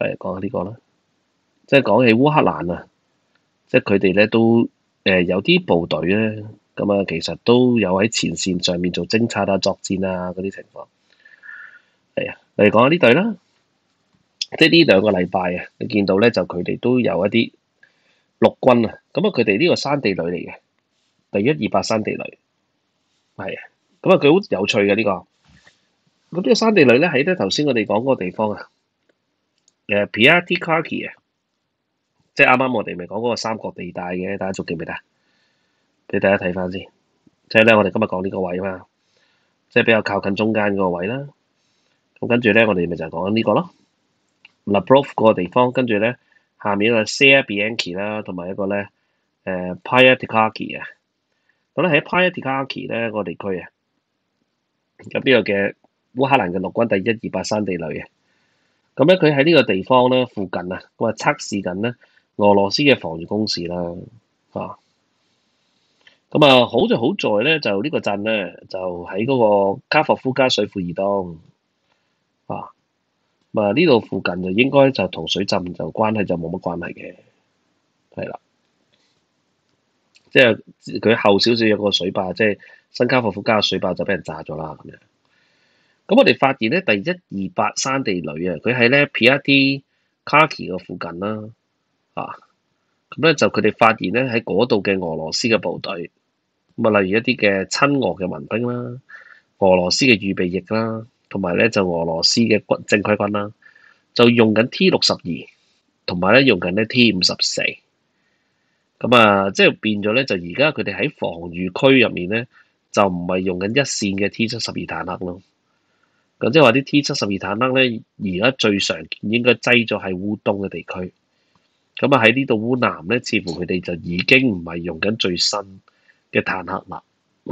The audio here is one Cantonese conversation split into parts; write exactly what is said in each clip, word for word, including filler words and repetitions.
係講下呢個啦。即係講起烏克蘭啊，即係佢哋咧都誒、呃、有啲部隊咧，咁啊其實都有喺前線上面做偵察啊、作戰啊嗰啲情況。係啊，嚟講下呢隊啦，即係呢兩個禮拜啊，你見到咧就佢哋都有一啲陸軍啊，咁啊佢哋呢個山地旅嚟嘅，第一二八山地旅係啊，咁啊佢好有趣嘅呢、這個。咁呢個山地旅咧喺咧頭先我哋講嗰個地方啊，誒 Piatykaki 啊。即係啱啱我哋咪講嗰個三角地帶嘅，大家仲記唔記得？俾大家睇翻先。即係咧，我哋今日講呢個位啊嘛，即係比較靠近中間嗰個位啦。咁跟住咧，我哋咪就係講緊呢個咯。Labrov 嗰個地方，跟住咧下面一個 Serebianki 啦，同埋一個咧誒 Piatykaki 啊。咁咧喺 Piatykaki 咧個地區啊，咁呢個嘅烏克蘭嘅陸軍第一二八山地旅嘅。咁咧佢喺呢個地方咧附近啊，咁啊測試緊咧。俄羅斯嘅防禦工事啦，啊，咁啊好就好在咧，就呢個鎮咧就喺嗰個卡霍夫加水庫以東，啊，咁啊呢度附近就應該就同水浸就關係就冇乜關係嘅，係啦，即係佢後少少有個水壩，即係新卡霍夫加嘅水壩就俾人炸咗啦咁樣。咁我哋發現咧，第一二八山地旅啊，佢喺咧 Piatykaki 嘅附近啦。啊，咁咧就佢哋發現咧喺嗰度嘅俄羅斯嘅部隊，咁啊例如一啲嘅親俄嘅民兵啦，俄羅斯嘅預備役啦，同埋咧就俄羅斯嘅軍正規軍啦，就用緊 T 六十二，同埋咧用緊咧 T 五十四，咁啊即係變咗咧就而家佢哋喺防禦區入面咧就唔係用緊一線嘅 T 七十二坦克咯，咁即係話啲 T 七十二坦克咧而家最常見應該擠咗喺烏東嘅地區。咁啊喺呢度烏南咧，似乎佢哋就已經唔係用緊最新嘅坦克啦。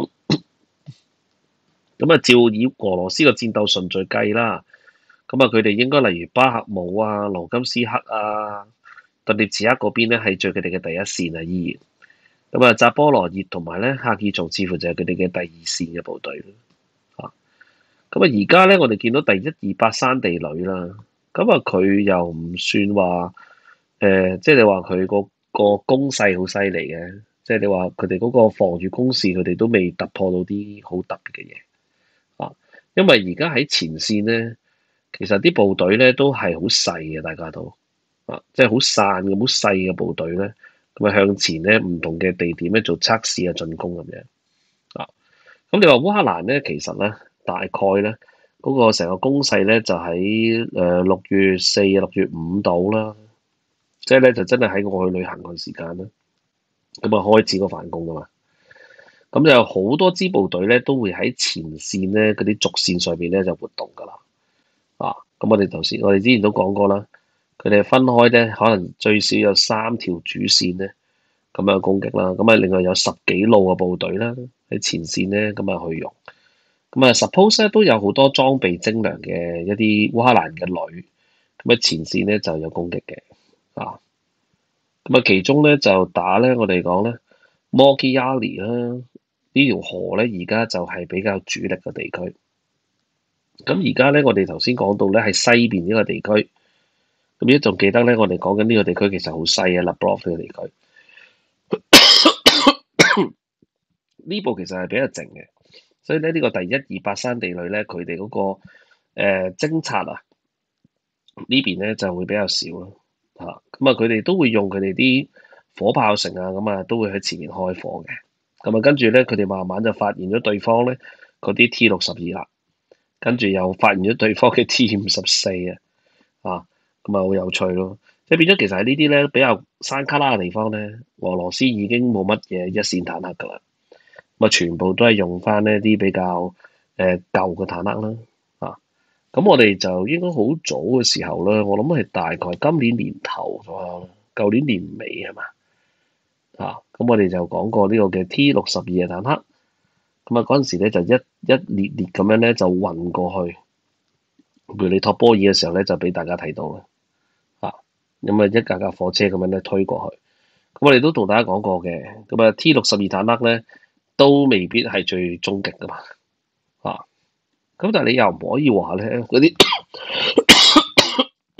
咁啊，照以俄羅斯嘅戰鬥順序計啦，咁啊佢哋應該例如巴赫姆啊、盧甘斯克啊、頓涅茨克嗰邊咧係最佢哋嘅第一線啊，依然。咁啊，扎波羅熱同埋咧赫爾松似乎就係佢哋嘅第二線嘅部隊啦。咁啊，而家咧我哋見到第一二八山地旅啦，咁啊佢又唔算話。誒、呃，即係你話佢個個攻勢好犀利嘅，即係你話佢哋嗰個防禦工事，佢哋都未突破到啲好特別嘅嘢啊！因為而家喺前線咧，其實啲部隊咧都係好細嘅，大家都啊，即係好散嘅、好細嘅部隊咧，咁啊向前咧唔同嘅地點咧做測試啊、進攻咁樣啊。咁你話烏克蘭咧，其實咧大概咧嗰、那個成個攻勢咧就喺誒六月四、六月五度啦。即係咧，就真係喺我去旅行嗰時間啦，咁啊開始個反攻噶嘛。咁就有好多支部隊咧，都會喺前線咧嗰啲軸線上邊咧就活動噶啦。啊，咁我哋頭先我哋之前都講過啦，佢哋分開咧，可能最少有三條主線咧咁樣攻擊啦。咁啊，另外有十幾路嘅部隊啦喺前線咧咁啊去用。咁啊，suppose 咧都有好多裝備精良嘅一啲烏克蘭嘅旅，咁啊前線咧就有攻擊嘅。啊，咁啊，其中咧就打咧，我哋講咧，Mogiali 啦，呢條河咧而家就係比較主力嘅地區。咁而家咧，我哋頭先講到咧係西邊呢個地區，咁一仲記得咧，我哋講緊呢個地區其實好細啊，Labrov 呢個地區，呢部其實係比較靜嘅，所以咧呢個第一二八山地旅咧，佢哋嗰個誒、呃、偵察啊呢邊咧就會比較少咯。嚇，咁啊，佢哋都會用佢哋啲火炮城啊，咁啊，都會喺前面開火嘅。咁啊，跟住咧，佢哋慢慢就發現咗對方咧嗰啲 T 六十二啦，跟住又發現咗對方嘅 T 五十四啊，啊，咁啊，好有趣咯。即係變咗，其實喺呢啲咧比較山卡拉嘅地方咧，俄羅斯已經冇乜嘢一線坦克噶啦，咁啊，全部都係用翻呢啲比較誒、呃、舊嘅坦克啦。咁我哋就應該好早嘅時候咧，我諗係大概今年年頭左右，舊年年尾係嘛？啊，咁我哋就講過呢個嘅 T 六十二嘅坦克，咁啊嗰陣時咧就一一列列咁樣咧就運過去梅里托波爾嘅時候咧就俾大家睇到啦，啊，咁啊一架架火車咁樣咧推過去，咁我哋都同大家講過嘅，咁啊 T 六十二坦克咧都未必係最終極噶嘛，啊。咁但係你又唔可以話咧嗰啲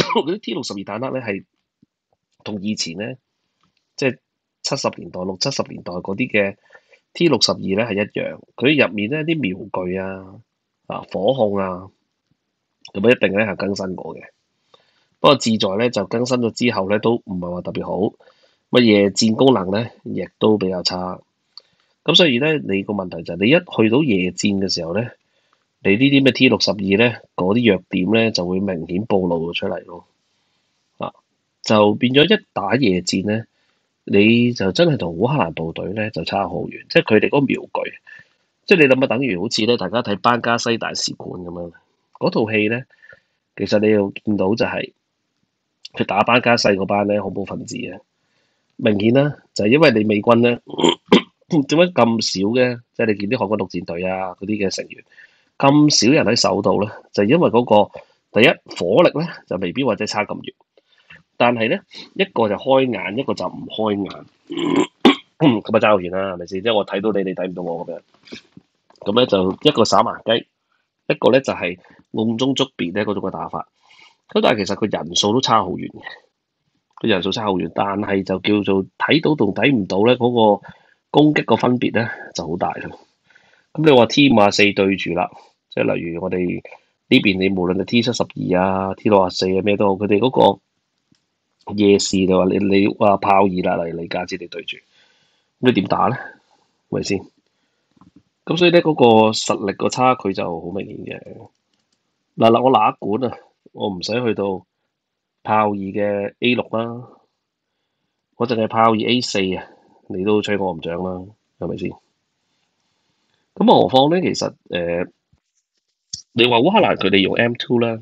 嗰啲 T 六十二坦克咧係同以前咧，即係七十年代、六七十年代嗰啲嘅 T 六十二咧係一樣，佢入面咧啲瞄具啊、啊火控啊，咁一定咧係更新過嘅。不過志在咧就更新咗之後咧都唔係話特別好，乜夜戰功能咧亦都比較差。咁所以咧你個問題就係、是、你一去到夜戰嘅時候咧，你呢啲咩 T 六十二咧嗰啲弱點咧就會明顯暴露咗出嚟咯。啊，就變咗一打夜戰咧，你就真係同烏克蘭部隊咧就差好遠，即係佢哋嗰個瞄具，即係你諗下，等於好似咧大家睇班加西大使館咁樣，嗰套戲咧，其實你又見到就係、是。佢打班加西嗰班咧恐怖分子啊，明顯啦，就係、是、因為你美軍咧點解咁少嘅？即係你見啲海軍陸戰隊啊嗰啲嘅成員咁少人喺手度咧，就係、因為嗰、那個第一火力咧就未必或者差咁遠，但係咧一個就開眼，一個就唔開眼，咁啊爭好遠啦，係咪先？即係我睇到你，你睇唔到我咁樣，咁咧就一個耍盲雞，一個咧就係甕中捉鱉咧嗰種嘅打法。咁但係其實佢人數都差好遠嘅，佢人數差好遠，但係就叫做睇到同睇唔到咧，嗰個攻擊個分別咧就好大咯。咁你話 T 五十四對住啦，即係例如我哋呢邊，你無論係 T 七十二啊、T 六十四啊咩都好，佢哋嗰個夜視你話你你話炮二啦嚟嚟架子你對住，咁你點打咧？係咪先？咁所以咧嗰個實力個差距就好明顯嘅。嗱嗱，我哪管啊？我唔使去到炮二嘅 A 六啦，我淨係炮二 A 四啊，你都吹我唔漲啦，係咪先？咁何況咧，其實誒、呃，你話烏克蘭佢哋用 M 二 啦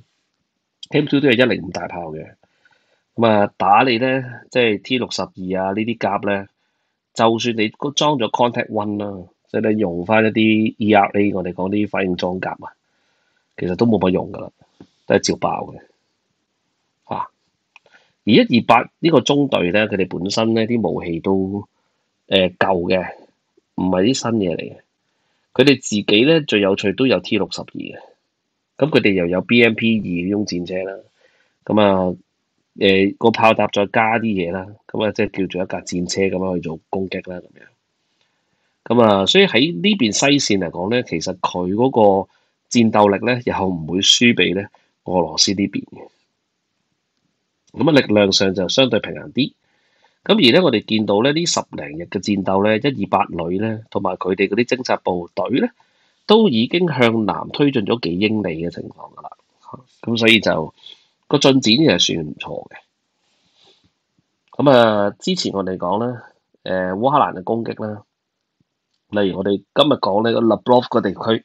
，M 二都係一零五大炮嘅，咁啊打你咧，即係 T 六十二啊呢啲甲咧，就算你裝咗 Contact One 啦，即係你用翻一啲 E R A，我哋講啲反應裝甲啊，其實都冇乜用噶啦，都係照爆嘅。嚇、啊！而一二八呢個中隊咧，佢哋本身咧啲武器都誒、呃、舊嘅，唔係啲新嘢嚟嘅。佢哋自己咧最有趣都有 T 六十二嘅，咁佢哋又有 B M P 二呢種戰車啦，咁啊誒個炮塔再加啲嘢啦，咁啊即係叫做一架戰車咁樣去做攻擊啦咁樣。咁啊，所以喺呢邊西線嚟講咧，其實佢嗰個戰鬥力咧又唔會輸俾咧俄羅斯呢邊嘅。咁啊，力量上就相對平衡啲。咁而咧，我哋見到咧呢十零日嘅戰鬥咧，一二八旅咧，同埋佢哋嗰啲偵察部隊咧，都已經向南推進咗幾英里嘅情況㗎啦。咁所以就個進展又算唔錯嘅。咁啊，之前我哋講咧，誒烏克蘭嘅攻擊啦，例如我哋今日講呢個 Lvov 個地區，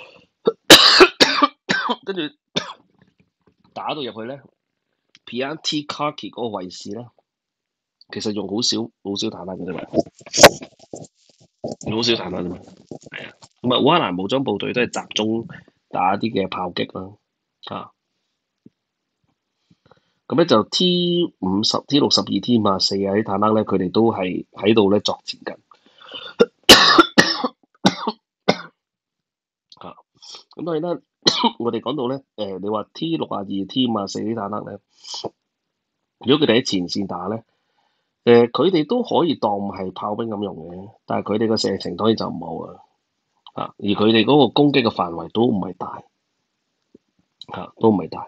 跟住打到入去咧 Piatykharkiv 嗰個位置咧。其實用好少好少坦克嘅啫嘛，用好少坦克啫嘛，係啊。咁啊，烏克蘭武裝部隊都係集中打啲嘅炮擊啦，啊。咁咧就 T 五十、T 六十二、T 五十四啊啲坦克咧，佢哋都係喺度咧作戰緊。啊，咁當然啦，我哋講到咧，誒、呃，你話 T 六十二、T 五十四啲坦克咧，如果佢哋喺前線打咧。誒，佢哋、呃、都可以當係炮兵咁用嘅，但係佢哋個射程當然就唔好啦，啊！而佢哋嗰個攻擊嘅範圍都唔係大，嚇、啊、都唔係大。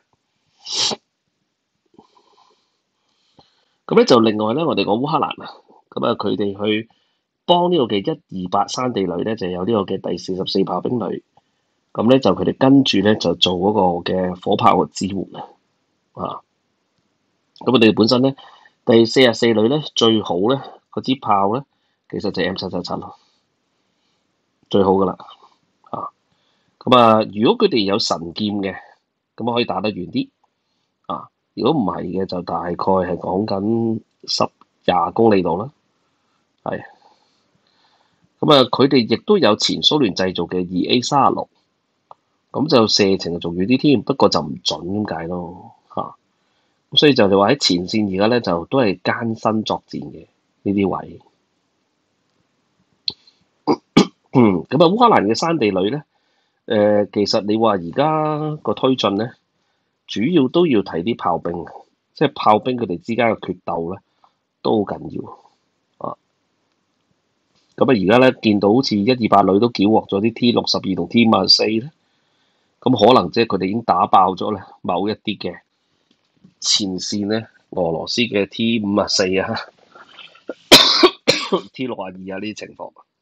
咁咧就另外咧，我哋講烏克蘭啊，咁啊佢哋去幫呢個嘅一二八山地旅咧，就有呢個嘅第四十四炮兵旅，咁咧就佢哋跟住咧就做嗰個嘅火炮嘅支援啊，啊！咁佢哋本身咧。第四十四旅咧最好咧嗰支炮咧，其實就係 M 七七七咯，最好噶啦啊！咁啊，如果佢哋有神劍嘅，咁可以打得遠啲啊。如果唔係嘅，就大概係講緊十廿公里度啦。係咁啊，佢哋亦都有前蘇聯製造嘅二 A 三十六，咁就射程就仲遠啲添，不過就唔準咁解咯嚇。所以就你話喺前線而家咧就都係艱辛作戰嘅呢啲位。嗯，咁啊烏克蘭嘅山地旅咧，誒、呃、其實你話而家個推進咧，主要都要睇啲炮兵， 即係炮兵佢哋之間嘅決鬥咧都好緊要啊。咁啊，而家咧見到好似一二八旅都繳獲咗啲 T 六十二同 T 五十四咧，咁可能即係佢哋已經打爆咗咧某一啲嘅前線咧，俄羅斯嘅 T 五十四啊、T 六十二啊呢啲情況。